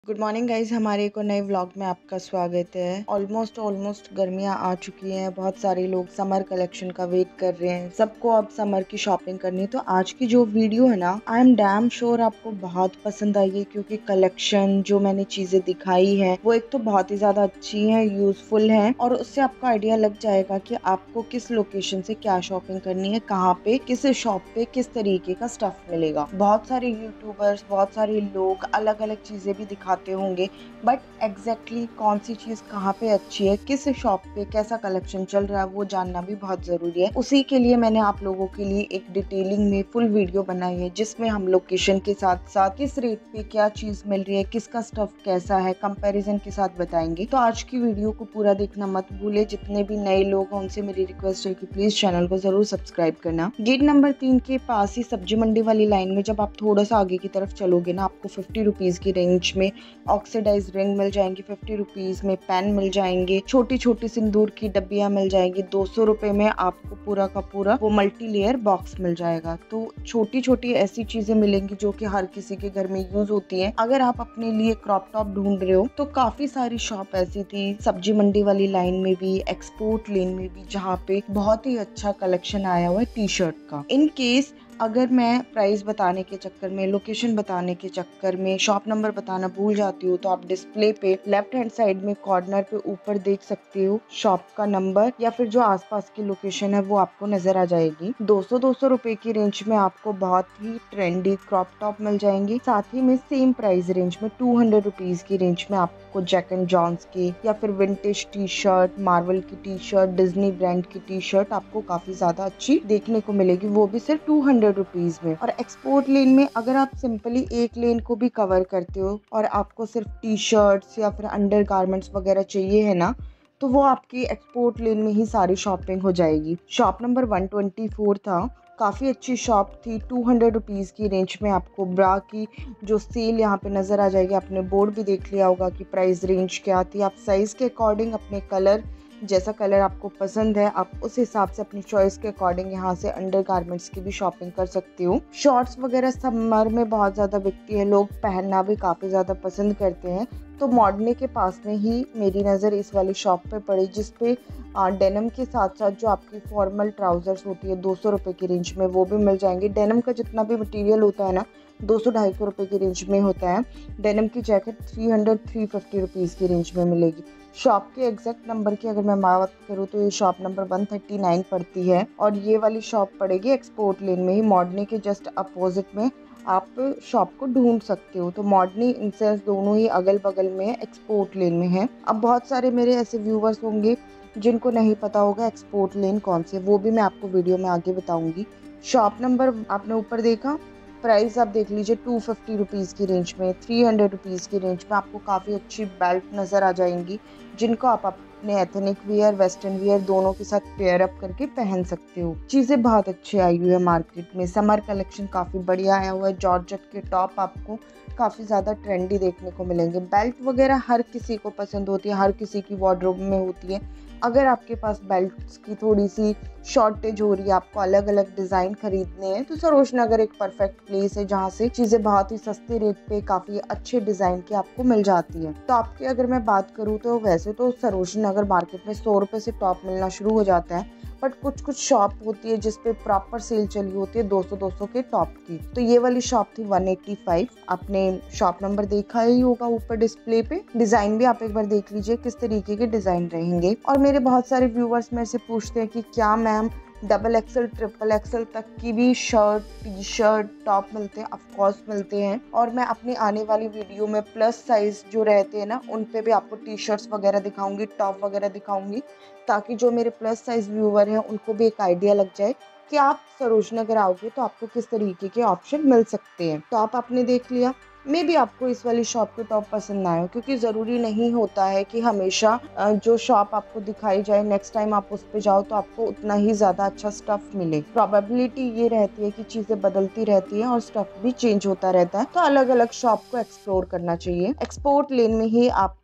Good morning guys, हमारे एक और नए व्लॉग में आपका स्वागत है। ऑलमोस्ट गर्मियां आ चुकी हैं। बहुत सारे लोग समर कलेक्शन का वेट कर रहे हैं। सबको अब समर की शॉपिंग करनी है। तो आज की जो वीडियो है ना, आई एम डैम श्योर आपको बहुत पसंद आई है, क्योंकि कलेक्शन जो मैंने चीजें दिखाई है वो एक तो बहुत ही ज्यादा अच्छी है, यूजफुल है, और उससे आपको आइडिया लग जाएगा कि आपको किस लोकेशन से क्या शॉपिंग करनी है, कहाँ पे, किस शॉप पे किस तरीके का स्टफ मिलेगा। बहुत सारे यूट्यूबर्स, बहुत सारे लोग अलग अलग चीजें भी दिखाते होंगे, बट एग्जैक्टली कौन सी चीज कहाँ पे अच्छी है, किस शॉप पे कैसा कलेक्शन चल रहा है, वो जानना भी बहुत जरूरी है। उसी के लिए मैंने आप लोगों के लिए एक डिटेलिंग में फुल वीडियो बनाई है, जिसमें हम लोकेशन के साथ साथ किस रेट पे क्या चीज मिल रही है, किसका स्टफ कैसा है, कंपैरिजन के साथ बताएंगे। तो आज की वीडियो को पूरा देखना मत भूले। जितने भी नए लोग हैं उनसे मेरी रिक्वेस्ट है कि प्लीज चैनल को जरूर सब्सक्राइब करना। गेट नंबर 3 के पास ही सब्जी मंडी वाली लाइन में जब आप थोड़ा सा आगे की तरफ चलोगे ना, आपको 50 रुपीज की रेंज में ऑक्सीडाइज रिंग मिल जाएंगी, 50 रुपीज में पेन मिल जाएंगे, छोटी छोटी सिंदूर की डब्बियां मिल जाएंगी, 200 रुपए में आपको पूरा का पूरा वो मल्टी लेयर बॉक्स मिल जाएगा। तो छोटी छोटी ऐसी चीजें मिलेंगी जो कि हर किसी के घर में यूज होती हैं। अगर आप अपने लिए क्रॉप टॉप ढूंढ रहे हो तो काफी सारी शॉप ऐसी थी सब्जी मंडी वाली लाइन में भी, एक्सपोर्ट लेन में भी, जहाँ पे बहुत ही अच्छा कलेक्शन आया हुआ है टी शर्ट का। इन केस अगर मैं प्राइस बताने के चक्कर में, लोकेशन बताने के चक्कर में शॉप नंबर बताना भूल जाती हूँ, तो आप डिस्प्ले पे लेफ्ट हैंड साइड में कॉर्नर पे ऊपर देख सकते हो शॉप का नंबर, या फिर जो आसपास की लोकेशन है वो आपको नजर आ जाएगी। 200 रुपए की रेंज में आपको बहुत ही ट्रेंडी क्रॉप टॉप मिल जाएंगी। साथ ही में सेम प्राइस रेंज में 200 रुपीज की रेंज में आपको जैक एंड जॉन्स की या फिर विंटेज टी शर्ट, मार्वल की टी शर्ट, डिज्नी ब्रांड की टी शर्ट आपको काफी ज्यादा अच्छी देखने को मिलेगी, वो भी सिर्फ 200 रुपीज में। और एक्सपोर्ट लेन में अगर आप सिंपली एक लेन को भी कवर करते हो और आपको सिर्फ टी शर्ट्स या फिर अंडर गारमेंट्स वगैरह चाहिए है ना, तो वो आपकी एक्सपोर्ट लेन में ही सारी शॉपिंग हो जाएगी। शॉप नंबर 124 था। काफ़ी अच्छी शॉप थी। 200 रुपीज़ की रेंज में आपको ब्रा की जो सेल यहाँ पे नज़र आ जाएगी। आपने बोर्ड भी देख लिया होगा कि प्राइस रेंज क्या थी। आप साइज़ के अकॉर्डिंग अपने कलर, जैसा कलर आपको पसंद है, आप उस हिसाब से अपनी चॉइस के अकॉर्डिंग यहाँ से अंडर गारमेंट्स की भी शॉपिंग कर सकती हो। शॉर्ट्स वगैरह समर में बहुत ज़्यादा बिकती है, लोग पहनना भी काफ़ी ज़्यादा पसंद करते हैं। तो मॉडर्नी के पास में ही मेरी नज़र इस वाली शॉप पे पड़ी, जिसपे डेनिम के साथ साथ जो आपकी फॉर्मल ट्राउजर्स होती है 200 रुपये की रेंज में, वो भी मिल जाएंगे। डेनिम का जितना भी मटेरियल होता है ना, 200-250 रुपये की रेंज में होता है। डेनिम की जैकेट 300-350 रुपीज़ की रेंज में मिलेगी। शॉप के एग्जैक्ट नंबर की अगर मैं बात करूँ तो ये शॉप नंबर 139 पड़ती है, और ये वाली शॉप पड़ेगी एक्सपोर्ट लेन में ही, मॉडर्नी के जस्ट अपोजिट में आप शॉप को ढूंढ सकते हो। तो मॉडर्नी इंसेंस दोनों ही अगल बगल में है, एक्सपोर्ट लेन में है। अब बहुत सारे मेरे ऐसे व्यूवर्स होंगे जिनको नहीं पता होगा एक्सपोर्ट लेन कौन से, वो भी मैं आपको वीडियो में आगे बताऊंगी। शॉप नंबर आपने ऊपर देखा, प्राइस आप देख लीजिए 250 रुपीज़ की रेंज में, 300 रुपीज़ की रेंज में आपको काफ़ी अच्छी बेल्ट नज़र आ जाएंगी, जिनको आप अपने एथनिक वियर, वेस्टर्न वियर दोनों के साथ पेयर अप करके पहन सकते हो। चीज़ें बहुत अच्छी आई हुई है मार्केट में। समर कलेक्शन काफ़ी बढ़िया आया हुआ है। जॉर्जेट के टॉप आपको काफ़ी ज़्यादा ट्रेंडी देखने को मिलेंगे। बेल्ट वगैरह हर किसी को पसंद होती है, हर किसी की वार्डरोब में होती है। अगर आपके पास बेल्ट्स की थोड़ी सी शॉर्टेज हो रही है, आपको अलग अलग डिज़ाइन खरीदने हैं, तो सरोज नगर एक परफेक्ट प्लेस है, जहाँ से चीज़ें बहुत ही सस्ते रेट पे काफ़ी अच्छे डिज़ाइन की आपको मिल जाती है। तो आपकी अगर मैं बात करूँ तो वैसे तो सरोज नगर मार्केट में 100 रुपये से टॉप मिलना शुरू हो जाता है, बट कुछ कुछ शॉप होती है जिसपे प्रॉपर सेल चली होती है 200-200 के टॉप की। तो ये वाली शॉप थी 185। आपने शॉप नंबर देखा ही होगा ऊपर डिस्प्ले पे। डिजाइन भी आप एक बार देख लीजिए किस तरीके के डिजाइन रहेंगे। और मेरे बहुत सारे व्यूवर्स मेरे से पूछते हैं कि क्या ma'am double XL, triple XL तक की भी शर्ट, टी शर्ट, टॉप मिलते हैं? ऑफकोर्स मिलते हैं। और मैं अपनी आने वाली वीडियो में प्लस साइज जो रहते हैं ना, उन पे भी आपको टी शर्ट्स वगैरह दिखाऊंगी, टॉप वगैरह दिखाऊंगी, ताकि जो मेरे प्लस साइज व्यूवर हैं उनको भी एक आइडिया लग जाए कि आप सरोज नगर आओगे तो आपको किस तरीके के ऑप्शन मिल सकते हैं। तो आपने देख लिया। मे भी आपको इस वाली शॉप के टॉप पसंद ना आए, क्योंकि ज़रूरी नहीं होता है कि हमेशा जो शॉप आपको दिखाई जाए नेक्स्ट टाइम आप उस पे जाओ तो आपको उतना ही ज़्यादा अच्छा स्टफ़ मिले। प्रोबेबिलिटी ये रहती है कि चीज़ें बदलती रहती हैं और स्टफ़ भी चेंज होता रहता है, तो अलग अलग शॉप को एक्सप्लोर करना चाहिए। एक्सपोर्ट लेन में ही आपको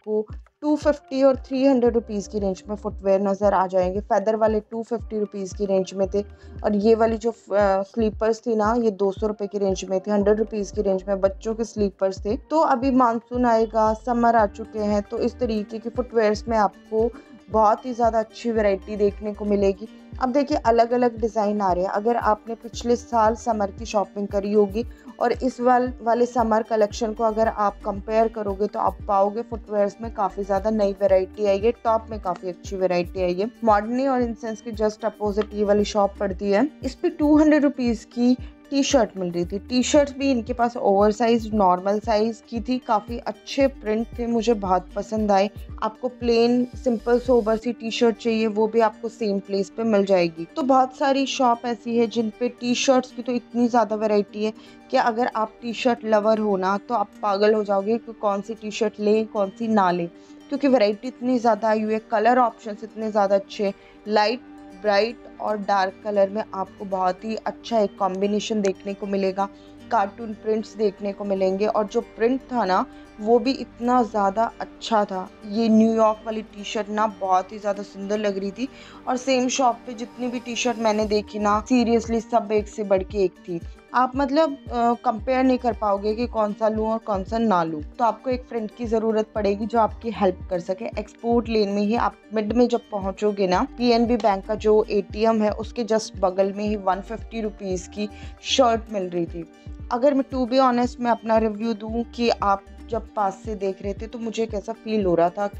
आपको 250 और 300 रुपीज़ की रेंज में फुटवेयर नज़र आ जाएंगे। फेदर वाले 250 रुपीज़ की रेंज में थे, और ये वाली जो स्लीपर्स थी ना, ये 200 रुपये की रेंज में थे। 100 रुपीज़ की रेंज में बच्चों के स्लीपर्स थे। तो अभी मानसून आएगा, समर आ चुके हैं, तो इस तरीके की फुटवेयर्स में आपको बहुत ही ज़्यादा अच्छी वैरायटी देखने को मिलेगी। अब देखिए, अलग अलग डिज़ाइन आ रहे हैं। अगर आपने पिछले साल समर की शॉपिंग करी होगी और इस वाले समर कलेक्शन को अगर आप कंपेयर करोगे, तो आप पाओगे फुटवेयर्स में काफ़ी ज़्यादा नई वैरायटी आई है। टॉप में काफ़ी अच्छी वैरायटी आई है। मॉडर्नी और इंसेंस के जस्ट अपोजिट ये वाली शॉप पड़ती है। इस पे 200 रुपीज़ की टी शर्ट मिल रही थी। टी शर्ट भी इनके पास ओवर साइज, नॉर्मल साइज की थी। काफ़ी अच्छे प्रिंट थे, मुझे बहुत पसंद आए। आपको प्लेन सिंपल सोबर सी टी शर्ट चाहिए, वो भी आपको सेम प्लेस पे मिल जाएगी। तो बहुत सारी शॉप ऐसी है जिन पे टी शर्ट्स की तो इतनी ज़्यादा वैरायटी है कि अगर आप टी शर्ट लवर हो ना, तो आप पागल हो जाओगे कि कौन सी टी शर्ट लें, कौन सी ना लें, क्योंकि वैरायटी इतनी ज़्यादा आई हुई है। कलर ऑप्शंस इतने ज़्यादा अच्छे, लाइट, ब्राइट और डार्क कलर में आपको बहुत ही अच्छा एक कॉम्बिनेशन देखने को मिलेगा। कार्टून प्रिंट्स देखने को मिलेंगे, और जो प्रिंट था ना, वो भी इतना ज़्यादा अच्छा था। ये न्यूयॉर्क वाली टी शर्ट ना बहुत ही ज़्यादा सुंदर लग रही थी, और सेम शॉप पे जितनी भी टी शर्ट मैंने देखी ना, सीरियसली सब एक से बढ़ के एक थी। आप मतलब कंपेयर नहीं कर पाओगे कि कौन सा लूँ और कौन सा ना लूँ। तो आपको एक फ्रेंड की ज़रूरत पड़ेगी जो आपकी हेल्प कर सके। एक्सपोर्ट लेन में ही आप मिड में जब पहुँचोगे ना, पीएनबी बैंक का जो एटीएम है, उसके जस्ट बगल में ही 150 रुपीज़ की शर्ट मिल रही थी। अगर मैं टू बी ऑनेस्ट मैं अपना रिव्यू दूँ कि आप जब पास से देख रहे थे तो मुझे कैसा फील हो रहा था,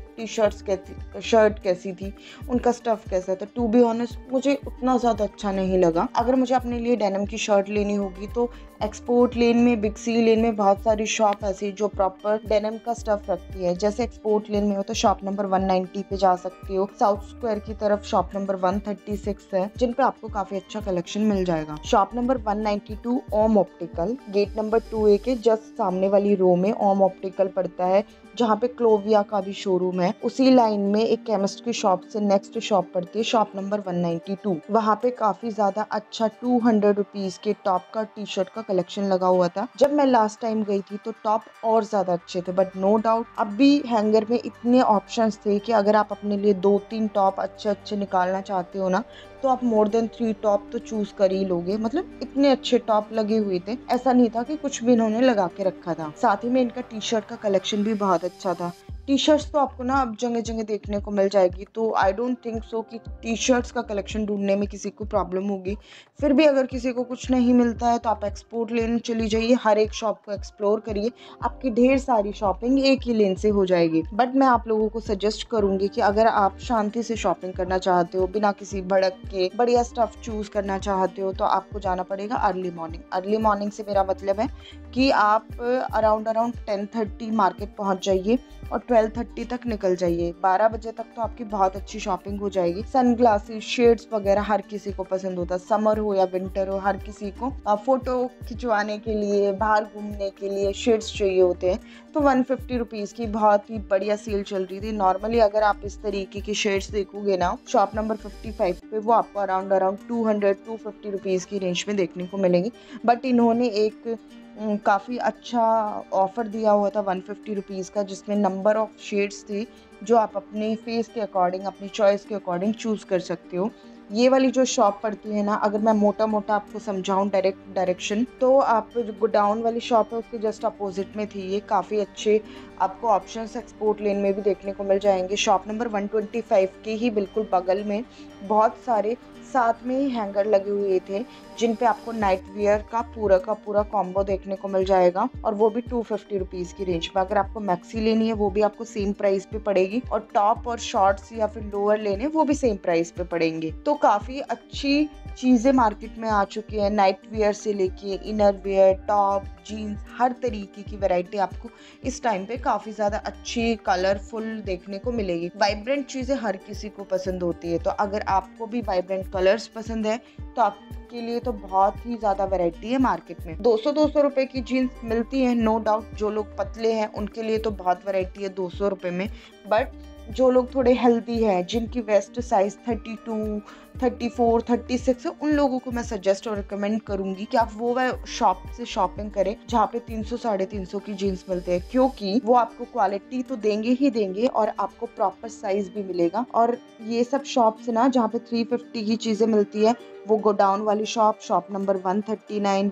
शर्ट कैसी थी, उनका स्टफ़ कैसा था, टू बी ऑनेस्ट मुझे उतना ज़्यादा अच्छा नहीं लगा। अगर मुझे अपने लिए डेनिम की शर्ट लेनी होगी तो एक्सपोर्ट लेन में, बिग सी लेन में बहुत सारी शॉप ऐसी जो प्रॉपर डेनिम का स्टफ़ रखती है। जैसे एक्सपोर्ट लेन में हो तो शॉप नंबर 190 पे जा सकते हो। साउथ स्क्वायर की तरफ शॉप नंबर 136 है, जिन पे आपको काफ़ी अच्छा कलेक्शन मिल जाएगा। Shop number 192 Om optical, gate number 2A के जस्ट सामने वाली रो में ओम ऑप्टिकल पड़ता है, जहाँ पे क्लोविया का भी शोरूम है। उसी लाइन में एक केमिस्ट की शॉप से नेक्स्ट शॉप पड़ती है, शॉप नंबर 192। वहाँ पे काफ़ी ज़्यादा अच्छा 200 रुपीज़ के टॉप का, टी शर्ट का कलेक्शन लगा हुआ था। जब मैं लास्ट टाइम गई थी तो टॉप और ज़्यादा अच्छे थे, बट नो डाउट अब भी हैंगर में इतने ऑप्शंस थे कि अगर आप अपने लिए 2-3 टॉप अच्छे अच्छे निकालना चाहते हो ना, तो आप मोर देन 3 टॉप तो चूज़ कर ही लोगे। मतलब इतने अच्छे टॉप लगे हुए थे, ऐसा नहीं था कि कुछ भी इन्होंने लगा के रखा था। साथ ही में इनका टी शर्ट का कलेक्शन भी बहुत अच्छा था। टी शर्ट्स तो आपको ना अब जगह जगह देखने को मिल जाएगी, तो आई डोंट थिंक सो कि टी शर्ट्स का कलेक्शन ढूंढने में किसी को प्रॉब्लम होगी। फिर भी अगर किसी को कुछ नहीं मिलता है तो आप एक्सपोर्ट लेन चली जाइए, हर एक शॉप को एक्सप्लोर करिए, आपकी ढेर सारी शॉपिंग एक ही लेन से हो जाएगी। बट मैं आप लोगों को सजेस्ट करूंगी कि अगर आप शांति से शॉपिंग करना चाहते हो, बिना किसी भड़क के बढ़िया स्टफ चूज करना चाहते हो, तो आपको जाना पड़ेगा अर्ली मॉर्निंग। अर्ली मॉर्निंग से मेरा मतलब है कि आप अराउंड 10:30 मार्केट पहुंच जाइए और 12:30 तक निकल जाइए। 12 बजे तक तो आपकी बहुत अच्छी शॉपिंग हो जाएगी। सनग्लासेस, शेड्स वगैरह हर किसी को पसंद होता है, समर हो या विंटर हो, हर किसी को फोटो खिंचवाने के लिए, बाहर घूमने के लिए शेड्स चाहिए होते हैं। तो 150 रुपीज़ की बहुत ही बढ़िया सेल चल रही थी। नॉर्मली अगर आप इस तरीके की शेड्स देखोगे ना, शॉप नंबर 55 पे वो आपको अराउंड 250 रुपीज़ की रेंज में देखने को मिलेंगी। बट इन्होंने एक काफ़ी अच्छा ऑफ़र दिया हुआ था 150 रुपीज़ का, जिसमें नंबर ऑफ़ शेड्स थे जो आप अपने फेस के अकॉर्डिंग, अपनी चॉइस के अकॉर्डिंग चूज़ कर सकते हो। ये वाली जो शॉप पड़ती है ना, अगर मैं मोटा मोटा आपको समझाऊं डायरेक्शन, तो आप जो गोडाउन वाली शॉप है उसके जस्ट अपोजिट में थी। ये काफ़ी अच्छे आपको ऑप्शंस एक्सपोर्ट लेन में भी देखने को मिल जाएंगे। शॉप नंबर 125 के ही बिल्कुल बगल में बहुत सारे साथ में ही हैंगर लगे हुए थे, जिन पे आपको नाइट वियर का पूरा कॉम्बो देखने को मिल जाएगा, और वो भी 250 रुपीज़ की रेंज में। अगर आपको मैक्सी लेनी है वो भी आपको सेम प्राइस पे पड़ेगी, और टॉप और शॉर्ट्स या फिर लोअर लेने वो भी सेम प्राइस पे पड़ेंगे। तो काफ़ी अच्छी चीज़ें मार्केट में आ चुकी है। नाइट वियर से लेके इनर वियर, टॉप, जीन्स, हर तरीके की वैरायटी आपको इस टाइम पे काफ़ी ज़्यादा अच्छी, कलरफुल देखने को मिलेगी। वाइब्रेंट चीज़ें हर किसी को पसंद होती है, तो अगर आपको भी वाइब्रेंट कलर्स पसंद है तो आपके लिए तो बहुत ही ज़्यादा वैरायटी है मार्केट में। 200 रुपए की जीन्स मिलती है, नो डाउट। जो लोग पतले हैं उनके लिए तो बहुत वैरायटी है 200 रुपए में, बट जो लोग थोड़े हेल्दी हैं, जिनकी वेस्ट साइज 32, 34, 36 है, उन लोगों को मैं सजेस्ट और रिकमेंड करूंगी कि आप वो शॉप से शॉपिंग करें जहाँ पे 300 350 की जीन्स मिलते हैं, क्योंकि वो आपको क्वालिटी तो देंगे ही देंगे और आपको प्रॉपर साइज भी मिलेगा। और ये सब शॉप्स ना जहाँ पे 350 की चीजें मिलती है, वो गोडाउन वाली शॉप नंबर 139,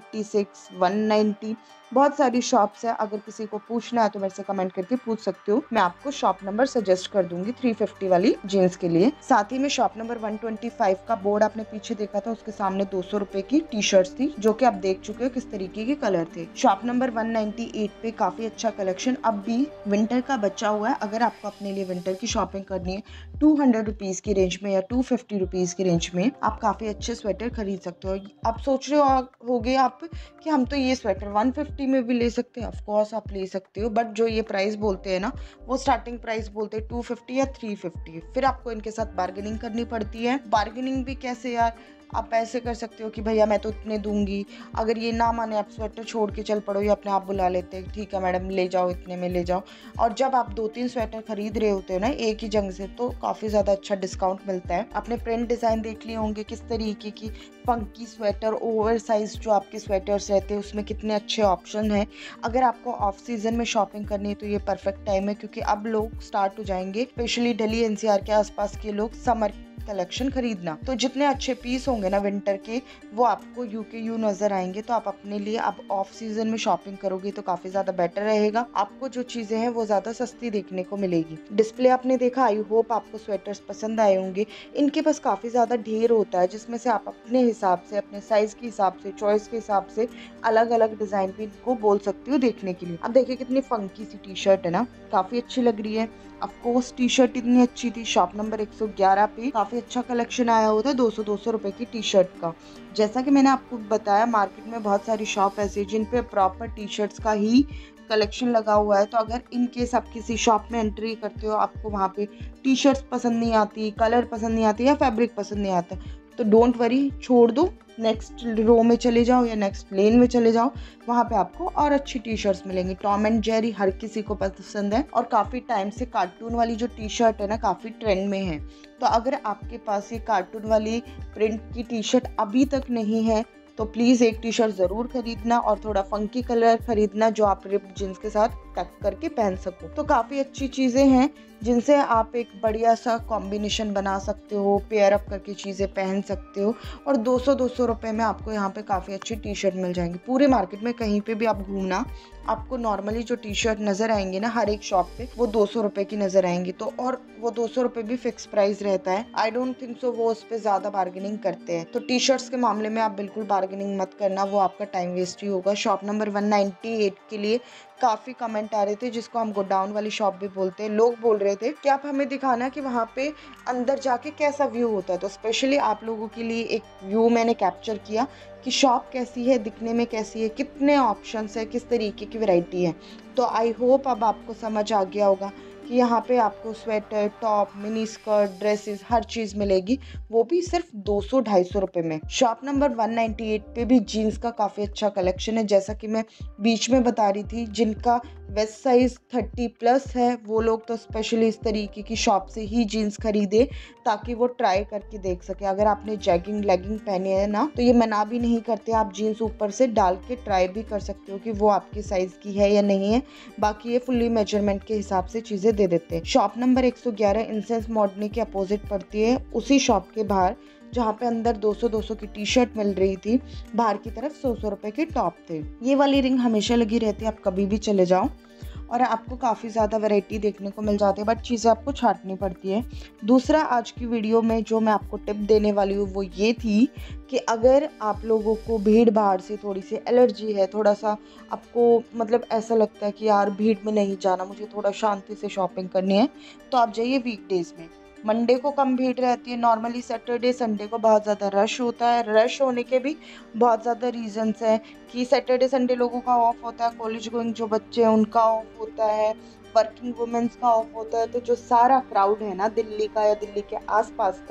136, 190, बहुत सारी शॉप्स है। अगर किसी को पूछना है तो मेरे से कमेंट करके पूछ सकते हो, मैं आपको शॉप नंबर सजेस्ट कर दूंगी 350 वाली जीन्स के लिए। साथ ही में शॉप नंबर 125 का बोर्ड आपने पीछे देखा था, उसके सामने 200 रुपए की टी शर्ट्स थी, जो कि आप देख चुके हो किस तरीके के कलर थे। शॉप नंबर 198 पे काफी अच्छा कलेक्शन अब भी विंटर का बचा हुआ है। अगर आपको अपने लिए विंटर की शॉपिंग करनी है 200 रुपीज की रेंज में या 250 रुपीज की रेंज में, आप काफी अच्छे स्वेटर खरीद सकते हो। आप सोच रहे होगे आप कि हम तो ये स्वेटर 150 में भी ले सकते हैं। ऑफ कोर्स आप ले सकते हो, बट जो ये प्राइस बोलते हैं ना, वो स्टार्टिंग प्राइस बोलते हैं 250 या 350। फिर आपको इनके साथ बार्गेनिंग करनी पड़ती है। बार्गेनिंग भी कैसे यार, आप ऐसे कर सकते हो कि भैया मैं तो इतने दूंगी, अगर ये ना माने आप स्वेटर छोड़ के चल पड़ो, ये अपने आप बुला लेते हैं, ठीक है मैडम ले जाओ, इतने में ले जाओ। और जब आप 2-3 स्वेटर खरीद रहे होते हो ना एक ही जगह से, तो काफ़ी ज़्यादा अच्छा डिस्काउंट मिलता है। आपने प्रिंट डिज़ाइन देख लिए होंगे किस तरीके की फंकी स्वेटर, ओवर साइज जो आपके स्वेटर्स रहते हैं उसमें कितने अच्छे ऑप्शन हैं। अगर आपको ऑफ सीजन में शॉपिंग करनी है तो ये परफेक्ट टाइम है, क्योंकि अब लोग स्टार्ट हो जाएंगे, स्पेशली दिल्ली एनसीआर के आसपास के लोग समर कलेक्शन खरीदना। तो जितने अच्छे पीस होंगे ना विंटर के, वो आपको यूकेयू नजर आएंगे। तो आप अपने लिए अब ऑफ सीजन में शॉपिंग करोगे तो काफी ज्यादा बेटर रहेगा। आपको जो चीजें हैं वो ज्यादा सस्ती देखने को मिलेगी। डिस्प्ले आपने देखा, आई होप आपको स्वेटर्स पसंद आए होंगे। इनके पास काफी ज्यादा ढेर होता है, जिसमें से आप अपने हिसाब से, अपने साइज के हिसाब से, चॉइस के हिसाब से अलग अलग डिजाइन भी इनको बोल सकती हो देखने के लिए। अब देखिए कितनी फंकी सी टी शर्ट है ना, काफी अच्छी लग रही है। ऑफकोर्स टी शर्ट इतनी अच्छी थी। शॉप नंबर 111 पे काफी अच्छा कलेक्शन आया होता है 200 रुपए की टी शर्ट का। जैसा कि मैंने आपको बताया, मार्केट में बहुत सारी शॉप ऐसी जिन पे प्रॉपर टी शर्ट्स का ही कलेक्शन लगा हुआ है। तो अगर इन केस आप किसी शॉप में एंट्री करते हो, आपको वहाँ पे टी शर्ट्स पसंद नहीं आती, कलर पसंद नहीं आती या फैब्रिक पसंद नहीं आता, तो डोंट वरी, छोड़ दो, नेक्स्ट रो में चले जाओ या नेक्स्ट लेन में चले जाओ, वहाँ पे आपको और अच्छी टी शर्ट्स मिलेंगी। टॉम एंड जेरी हर किसी को पसंद है, और काफ़ी टाइम से कार्टून वाली जो टी शर्ट है ना, काफ़ी ट्रेंड में है। तो अगर आपके पास ये कार्टून वाली प्रिंट की टी शर्ट अभी तक नहीं है, तो प्लीज़ एक टी शर्ट ज़रूर खरीदना और थोड़ा फंकी कलर खरीदना जो आप रिप जींस के साथ टक करके पहन सको। तो काफ़ी अच्छी चीज़ें हैं जिनसे आप एक बढ़िया सा कॉम्बिनेशन बना सकते हो, पेयर अप करके चीज़ें पहन सकते हो। और 200 रुपए में आपको यहाँ पे काफ़ी अच्छी टी शर्ट मिल जाएंगी। पूरे मार्केट में कहीं पे भी आप घूमना, आपको नॉर्मली जो टी शर्ट नज़र आएंगे ना हर एक शॉप पे, वो 200 रुपए की नज़र आएंगी। तो और वो 200 रुपए भी फिक्स प्राइस रहता है। आई डोंट थिंक सो वो उस पर ज़्यादा बार्गेनिंग करते हैं। तो टी शर्ट्स के मामले में आप बिल्कुल बार्गेनिंग मत करना, वो आपका टाइम वेस्ट ही होगा। शॉप नंबर 198 के लिए काफ़ी कमेंट आ रहे थे, जिसको हम गोडाउन वाली शॉप भी बोलते हैं। लोग बोल रहे थे कि आप हमें दिखाना कि वहाँ पे अंदर जाके कैसा व्यू होता है। तो स्पेशली आप लोगों के लिए एक व्यू मैंने कैप्चर किया कि शॉप कैसी है, दिखने में कैसी है, कितने ऑप्शंस है, किस तरीके की वैरायटी है। तो आई होप अब आपको समझ आ गया होगा कि यहाँ पे आपको sweater, top, mini skirt, dresses, हर चीज़ मिलेगी, वो भी सिर्फ 200-250 रुपए में। शॉप नंबर 198 पे भी जीन्स का काफ़ी अच्छा कलेक्शन है। जैसा कि मैं बीच में बता रही थी, जिनका वेस्ट साइज 30+ है, वो लोग तो स्पेशली इस तरीके की शॉप से ही जीन्स खरीदे ताकि वो ट्राई करके देख सके। अगर आपने जैगिंग लेगिंग पहने है ना, तो ये मना भी नहीं करते, आप जीन्स ऊपर से डाल के ट्राई भी कर सकते हो कि वो आपके साइज की है या नहीं है। बाकी ये फुल्ली मेजरमेंट के हिसाब से चीज़ें दे देते हैं। शॉप नंबर 111 इंसेंस मॉडनी के अपोजिट पड़ती है, उसी शॉप के बाहर जहाँ पे अंदर 200 की टी शर्ट मिल रही थी, बाहर की तरफ 100 रुपए के टॉप थे। ये वाली रिंग हमेशा लगी रहती है, आप कभी भी चले जाओ और आपको काफ़ी ज़्यादा वैरायटी देखने को मिल जाती है, बट चीज़ें आपको छांटनी पड़ती है। दूसरा, आज की वीडियो में जो मैं आपको टिप देने वाली हूँ वो ये थी कि अगर आप लोगों को भीड़ भाड़ से थोड़ी सी एलर्जी है, थोड़ा सा आपको मतलब ऐसा लगता है कि यार भीड़ में नहीं जाना, मुझे थोड़ा शांति से शॉपिंग करनी है, तो आप जाइए वीकडेज़ में। मंडे को कम भीड़ रहती है, नॉर्मली सैटरडे संडे को बहुत ज़्यादा रश होता है। रश होने के भी बहुत ज़्यादा रीजंस हैं कि सैटरडे संडे लोगों का ऑफ होता है, कॉलेज गोइंग जो बच्चे हैं उनका ऑफ होता है, वर्किंग वुमेन्स का ऑफ होता है। तो जो सारा क्राउड है ना दिल्ली का या दिल्ली के आसपास का,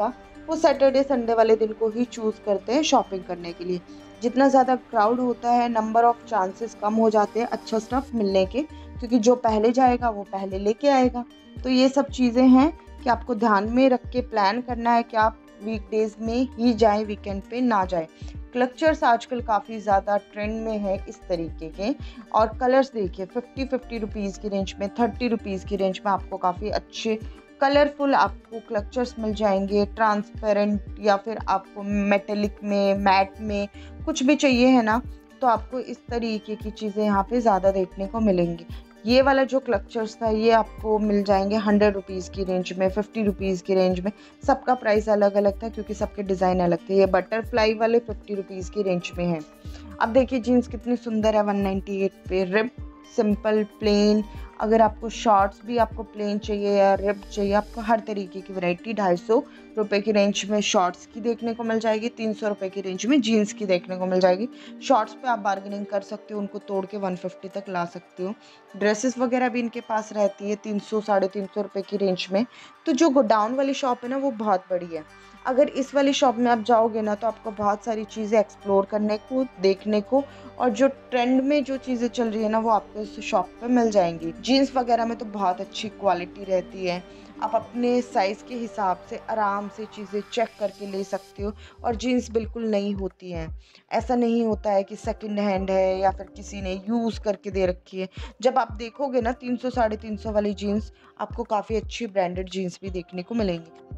वो सैटरडे संडे वाले दिन को ही चूज़ करते हैं शॉपिंग करने के लिए। जितना ज़्यादा क्राउड होता है, नंबर ऑफ़ चांसेस कम हो जाते हैं अच्छा स्टफ़ मिलने के, क्योंकि जो पहले जाएगा वो पहले लेके आएगा। तो ये सब चीज़ें हैं कि आपको ध्यान में रख के प्लान करना है कि आप वीकडेज़ में ही जाएँ, वीकेंड पे ना जाएँ। क्लचर्स आजकल काफ़ी ज़्यादा ट्रेंड में है इस तरीके के, और कलर्स देखिए 50-50 रुपीज़ की रेंज में, 30 रुपीज़ की रेंज में आपको काफ़ी अच्छे कलरफुल आपको क्लचर्स मिल जाएंगे, ट्रांसपेरेंट या फिर आपको मेटेलिक में, मैट में, कुछ भी चाहिए है ना, तो आपको इस तरीके की चीज़ें यहाँ पे ज़्यादा देखने को मिलेंगी। ये वाला जो क्लचर्स था ये आपको मिल जाएंगे 100 रुपीज़ की रेंज में, 50 रुपीज़ की रेंज में। सबका प्राइस अलग अलग था क्योंकि सबके डिज़ाइन अलग थे। ये बटरफ्लाई वाले 50 रुपीज़ की रेंज में है। अब देखिए जीन्स कितनी सुंदर है 198 पे, रिप, सिंपल, प्लेन। अगर आपको शॉर्ट्स भी आपको प्लेन चाहिए या रिप चाहिए, आपको हर तरीके की वैरायटी 250 रुपये की रेंज में शॉर्ट्स की देखने को मिल जाएगी, 300 रुपये की रेंज में जीन्स की देखने को मिल जाएगी। शॉर्ट्स पे आप बार्गेनिंग कर सकते हो, उनको तोड़ के 150 तक ला सकते हो। ड्रेसेस वगैरह भी इनके पास रहती है 300 साढ़े 300 रुपये की रेंज में। तो जो गोडाउन वाली शॉप है ना वो बहुत बड़ी है। अगर इस वाली शॉप में आप जाओगे ना तो आपको बहुत सारी चीज़ें एक्सप्लोर करने को, देखने को, और जो ट्रेंड में जो चीज़ें चल रही है ना वो आपको इस शॉप पे मिल जाएंगी। जीन्स वगैरह में तो बहुत अच्छी क्वालिटी रहती है। आप अपने साइज़ के हिसाब से आराम से चीज़ें चेक करके ले सकते हो, और जीन्स बिल्कुल नई होती हैं। ऐसा नहीं होता है कि सेकंड हैंड है या फिर किसी ने यूज़ करके दे रखी है। जब आप देखोगे ना 300 साढ़े 300 वाली जीन्स, आपको काफ़ी अच्छी ब्रांडेड जीन्स भी देखने को मिलेंगी।